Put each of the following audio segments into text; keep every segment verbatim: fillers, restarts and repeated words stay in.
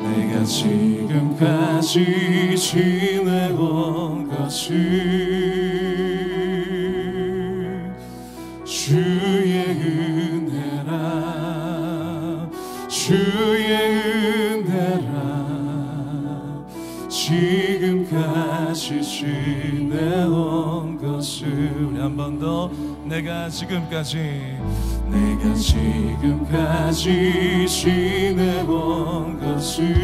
내가 지금까지 지내온 것은 주의 은혜라 주의 은혜라 지금까지 지내온 것을 우리 한 번 더 내가 지금까지 내가 지금까지 지내온 것을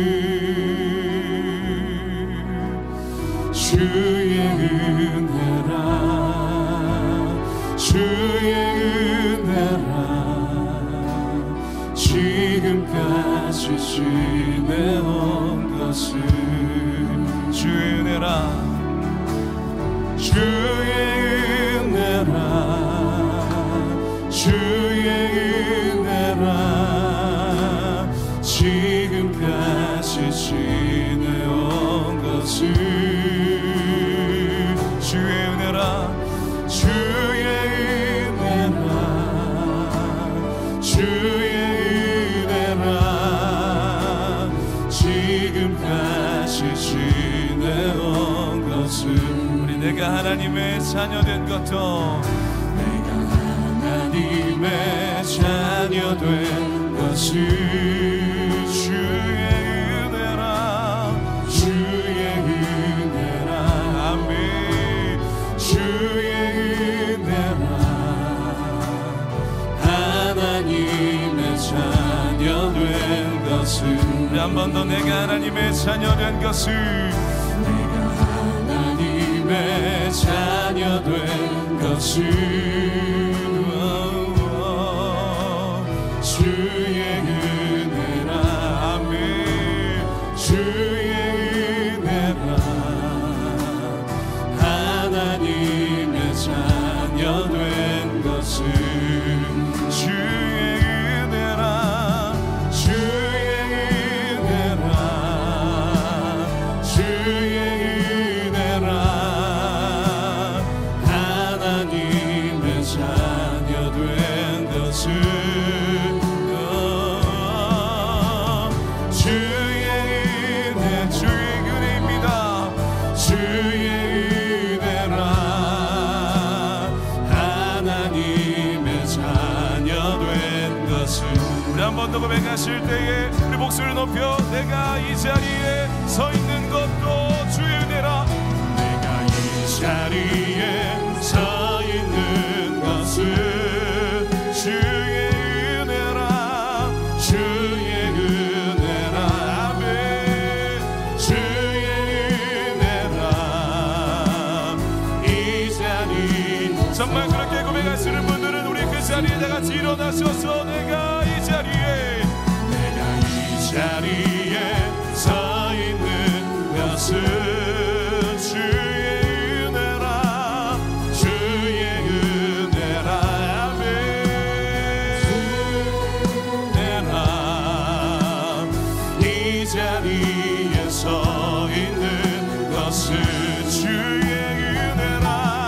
주의 은혜라 주의 은혜라 지금까지 지내온 것을 주의 은혜라 주의 은혜라 주의 은혜라 지금까지 지내온 것을 주의 은혜라 주의 은혜라 주의 은혜라 지금까지 지내온 것을 우리 내가 하나님의 자녀된 것도 내가 하나님의 자녀된 것을 주의 은혜라 주의 은혜라 아멘 주의 은혜라 하나님의 자녀된 것을 우리 한 번 더 내가 하나님의 자녀된 것을 내가 하나님의 자녀된 것을 주의 은혜라 아멘 주의 은혜라 하나님의 자녀된 것을 주의 은혜라 주의 은혜라 주의 은혜라 하나님의 자녀된 것을 한 번 더 고백하실 때에 우리 목소리를 높여 내가 이 자리에 서 있는 것도 주의 은혜라 내가 이 자리에 서 있는 것은 주의 은혜라 주의 은혜라 아멘 주의 은혜라 이 자리 정말 그렇게 고백하시는 분들은 우리 그 자리에 다 같이 일어나셔서 내가 이 자리에 내가 이 자리에 서 있는 것은 주의 은혜라 주의 은혜라 아멘 은혜라 이 자리에 서 있는 것은 주의 은혜라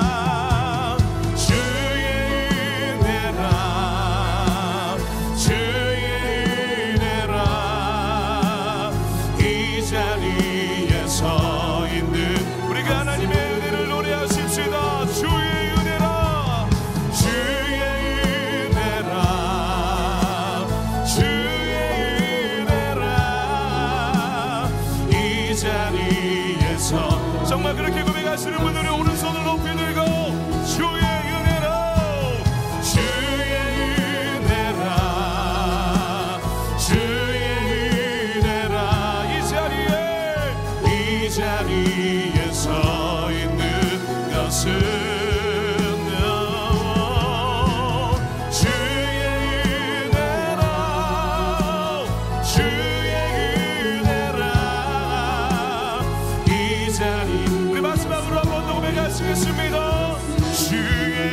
주의 은혜라 주의 은혜라 이 자리에 서 있는 우리가 하나님의 은혜를 노래하십시다 주의 은혜라 주의 은혜라 주의 은혜라 이 자리에서 정말 그렇게 고백하시는 분들은 오른손을 높이 들고 주의 은혜라 주의 은혜라 주의 은혜라 이 자리에 이 자리에 서 있는 것은 주의 은혜라 주의 은혜라 이 자리 우리 마지막으로 한 번 더 고백하시겠습니다 주의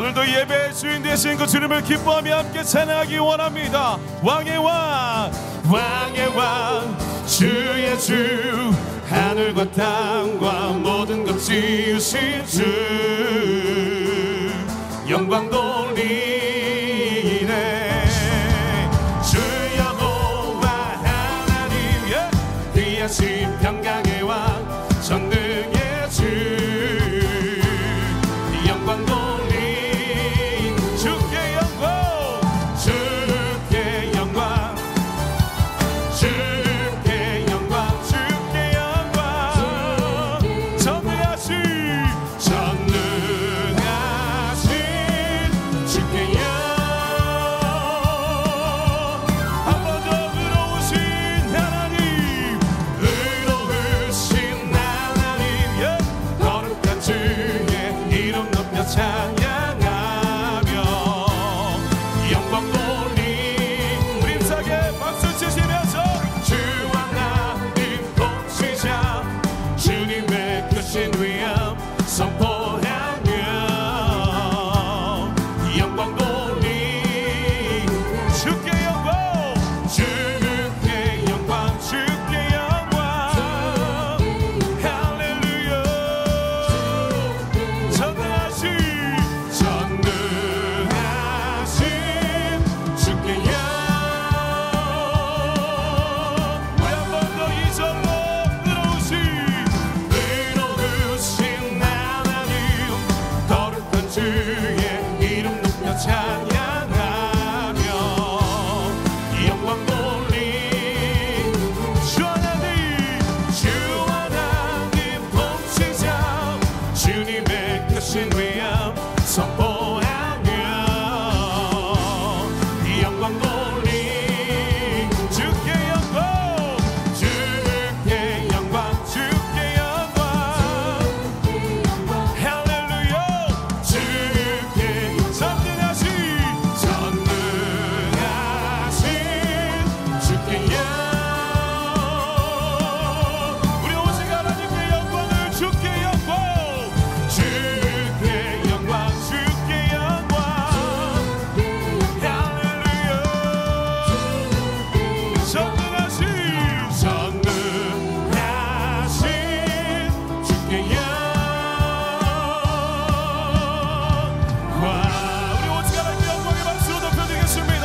오늘도 예배의 주인 되신 그 주님을 기뻐하며 함께 찬양하기 원합니다. 왕의 왕, 왕의 왕, 주의 주, 하늘과 땅과 모든 것 지으신 주, 영광 돌리네. 주 여호와 하나님, 귀하신 평강의 왕, 전능의 주, 영광 돌린 주께 영광, 주께 영광, 주께 영광, 주께 영광. 전능하신 전능하신 주께 영광. 한 번 더 의로우신 하나님, 의로우신 하나님, 예. 거룩한 주의 이름 높여 찬양하며 영광 돌림. 우리 힘차게 박수 치시면서 주와 하나님 동시자 주님의 크신 위엄 선포하며 영광 돌림. 주께 영광, 주께 영광, 주께 영광. 할렐루야. 전능하신 전능하신 주께 영광. 우리 한 번 더 이 절로 의로우신 의로우신 하나님, 거룩한 주의 이름 높여 찬양하며 영광 돌림. 주 하나님, 주 하나님 동시자 주님의 크신 위엄 선포하며 영광 돌림. 주께 영광, 주께 영광, 주께 영광. 할렐루야. 주께 전능하신 전능하신 주께 영광. 우리 오직 하나님께 영광을, 주께 영광, 주께 영광, 주께 영광. 할렐루야. 전능하신 전능하신 주께 영광. 우리 오직 하나님께 영광의 박수로 높여드리겠습니다.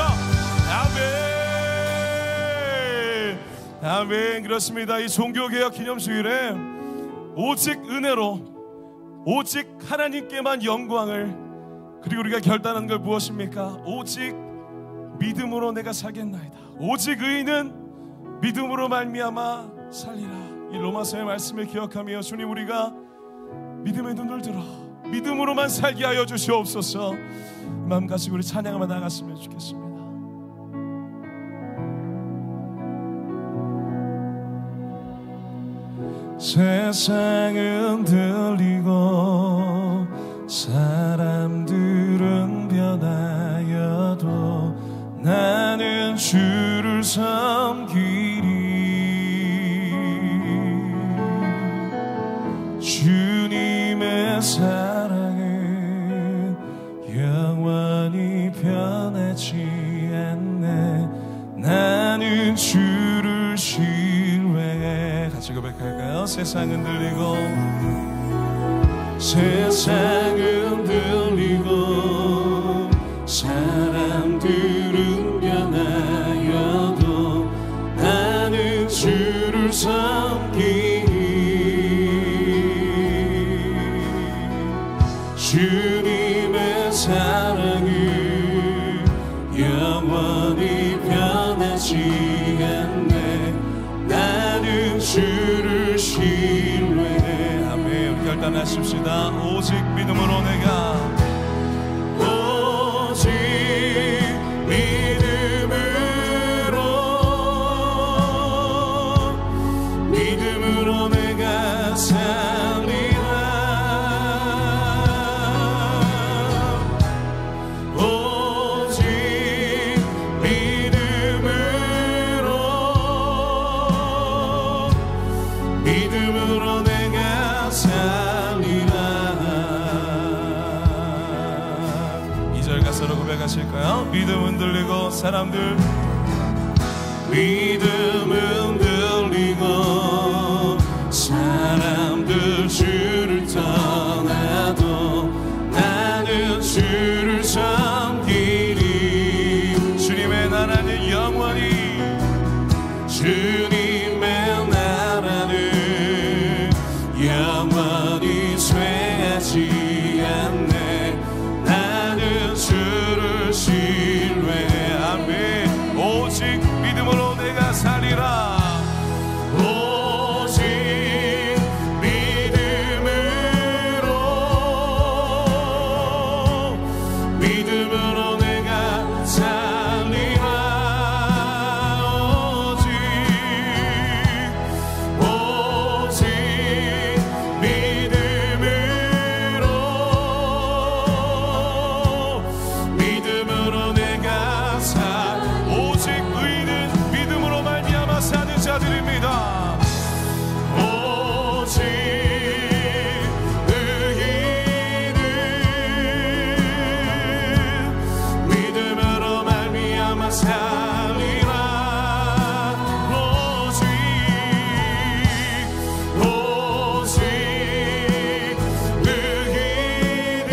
아멘. 아멘. 그렇습니다. 이 종교개혁 기념주일에 오직 은혜로, 오직 하나님께만 영광을, 그리고 우리가 결단한 걸 무엇입니까? 오직 믿음으로 내가 살겠나이다. 오직 의인은 믿음으로 말미암아 살리라. 이 로마서의 말씀을 기억하며 주님, 우리가 믿음의 눈을 들어 믿음으로만 살게 하여 주시옵소서. 마음 가지고 우리 찬양하며 나갔으면 좋겠습니다. 세상은 들리고 사람들은 변하여도 나는 주를 섬기리. 주님의 사랑은 영원히 변하지 않네. 나는 주를 신뢰해. 같이 고백할까요? 세상은 들리고 세상은 들리고 사람들은 변하여도 나는 주를 섬기리. 주님의 사랑은 영원히 변하지 않네. 나는 주를 신뢰해. 아멘. 우리 결단하십시다. 오직 믿음으로 내가, 오직 믿음으로, 믿음으로 내가 살리라. 오직 믿음으로, 믿음으로 내가 살리라. 절 가사로 고백하실까요? 믿음 흔들리고 사람들 믿음 흔들리고 사람들 주를 떠나도 나는 주를 섬기리. 주님의 나라는 영원히 주님의 나라는 영원히 쇠하지 않네. 나는 주를 신뢰해. 아멘. 오직 믿음으로 내가 살리라. 오직 믿음으로 믿음으로 내가 살리라. 오직 오직 믿음으로 믿음으로 내가 살. 오직 의인은 믿음으로 말미암아 사는 자들입니다. 오직 의인은 믿음으로 말미암아 살리라. 오직 오직 의인은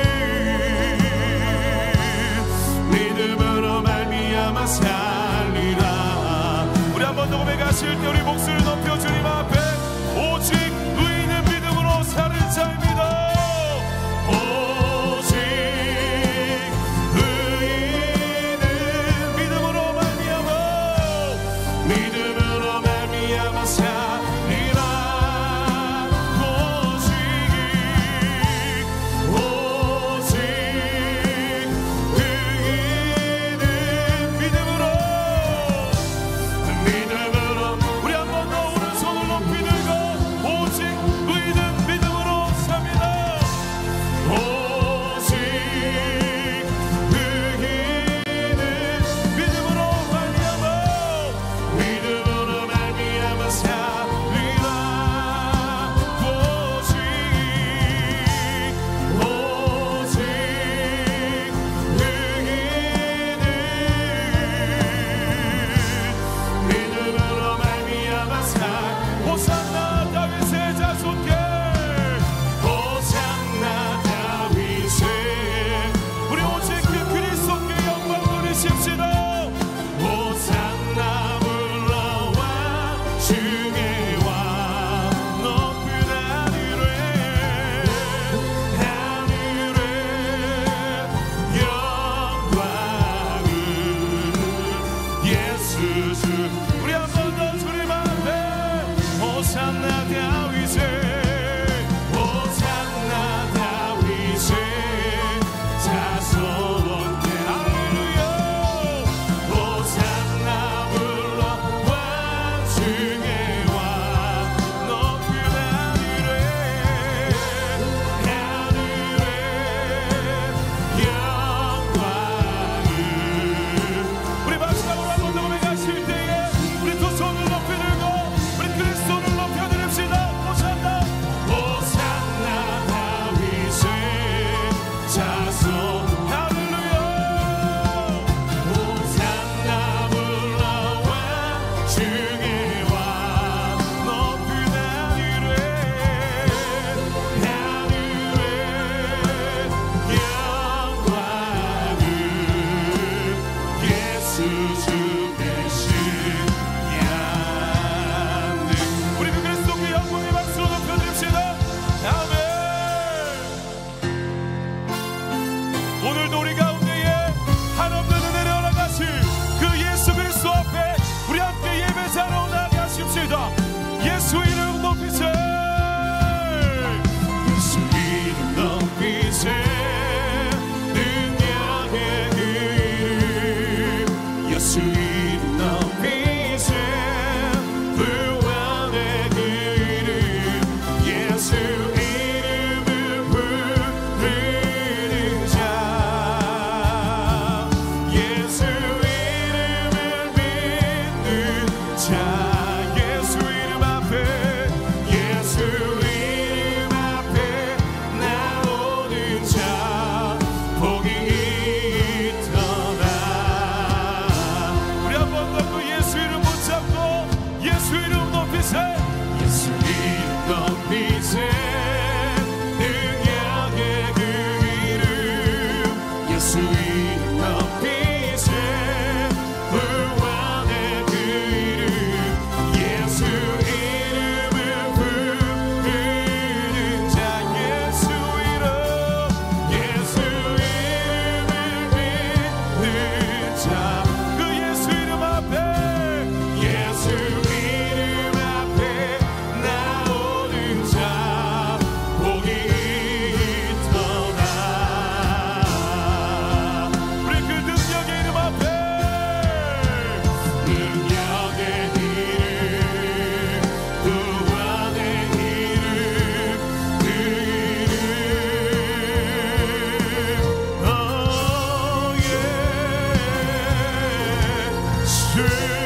믿음으로 말미암아 살리라. 우리 한 번 더 고백하실 때 우리 목소리를 높여 주님 앞에 오직 의인은 믿음으로 사는 자입니다. 오직 의인은 믿음으로 말미암아 믿음으로 말미암아 살리라. 오직 오직 의인은 믿음으로 믿음으로. 우리 한 번 더 오른손을 높이 들고 오직 의인은 믿음으로 삽니다. 오직 의인은 믿음으로 말미암아 믿음으로 말미암아 살리라. 오직 오직 의인은 믿음으로 말미암아 살. 호산나 다윗의 자손께 호산나 다윗의. 우리 오직 그 그리스도께 영광 돌리십시다. 호산나 불러와 주의 왕 높은 하늘에 하늘에 영광을 예수 주. 우리 한 번 더 주님 앞에 호산나 다윗의 호산나 다윗의 자손께 할렐루야. 호산나 불러와 주의 왕 높은 하늘에 하늘에 영광을. 우리 마지막으로 한 번 더 고백하실 때에 우리 두 손을 높이 들고 우리 그리스도를 높여드립시다. 호산나 호산나 다윗의 자손. 할렐루야. 호산나 불러와 주의 왕 높은 하늘에 하늘에 영광을 예수 주 대신 양들. 우리 그 그리스도께 영광의 박수로 높여드립시다. 아멘. 오늘도 우리 가운데에 한없는 은혜를 허락하실 그 예수 그리스도 앞에 우리 함께 예배자로 나아가십시다. 예수 이름 높이세. 예수 이름 높이세. 능력의 그 이름 예수 이름 높이세. 구원의 그 이름 예수 이름을 부르는 자. 주